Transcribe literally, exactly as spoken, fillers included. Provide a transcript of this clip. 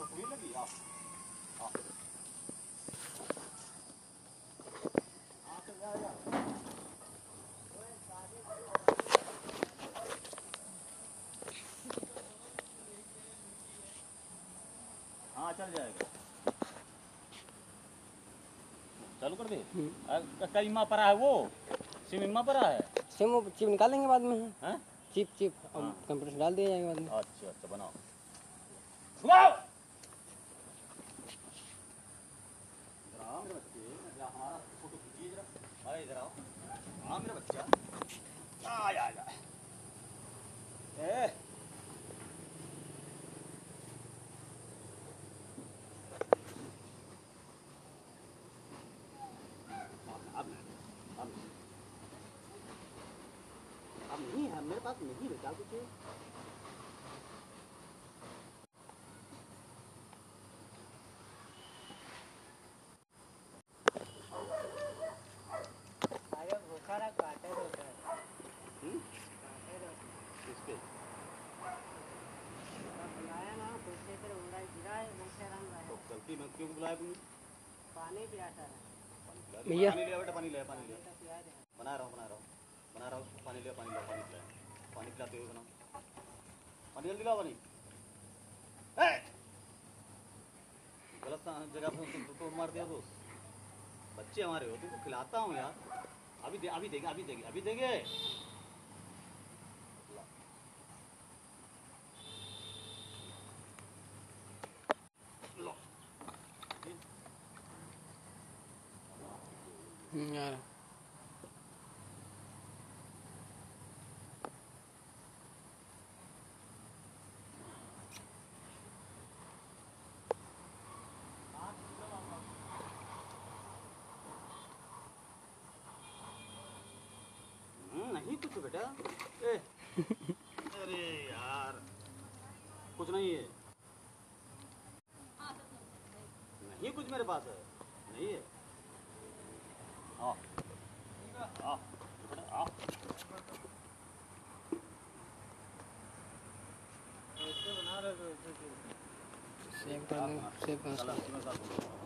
तस्वीर लगी आप हाँ हाँ चल जा जा हाँ चल जाएगा चालू कर दे कईमा पड़ा है वो सिम इमा पड़ा है सिम चिप निकाल देंगे बाद में हैं चिप चिप कंप्यूटर से डाल दिया जाएगा बाद में। अच्छा अच्छा बनाओ बनाओ मेरे बच्चे हमारा फोटो खींचिए जरा अरे इधर आओ हाँ मेरा बच्चा आ जा जा ए अब नहीं है मेरे पास नहीं बचा कुछ अरे भूखा काटे होता है किसके बुलाया ना पूछे फिर उड़ा गिरा है भूखे रंग रहा तो गलती मैं क्यों बुलाया तुमने पानी पियाता है भैया पानी लिया बेटा पानी लिया पानी लिया बना रहा हूँ बना रहा हूँ बना रहा हूँ पानी लिया पानी लिया पानी पिलाया पानी पिलाते हुए बनाओ पानी जल्दी लाओ पानी गलत जगह पर तो मार दिया दोस्त बच्चे हमारे हो तुमको खिलाता हूँ यार अभी दे, अभी देंगे अभी देंगे अभी देंगे लो यार नहीं कुछ बेटा ए अरे यार कुछ नहीं है नहीं कुछ मेरे पास है नहीं है आओ आओ बेटा आओ सेव कर दो सेव कर दो